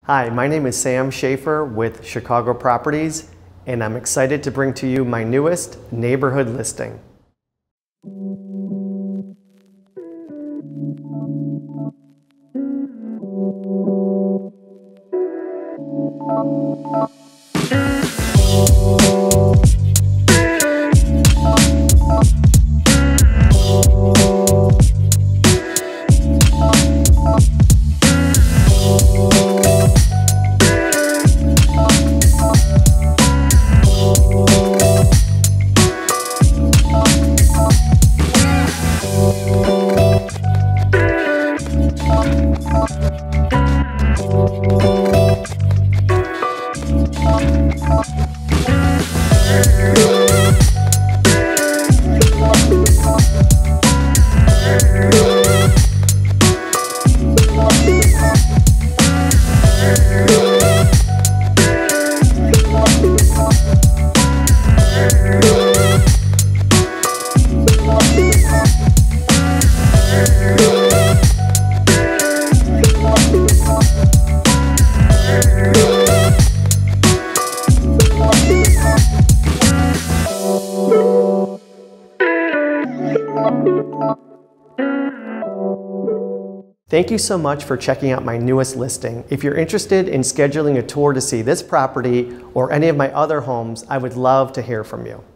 Hi, my name is Sam Shaffer with Chicago Properties, and I'm excited to bring to you my newest neighborhood listing. Thank you so much for checking out my newest listing. If you're interested in scheduling a tour to see this property or any of my other homes, I would love to hear from you.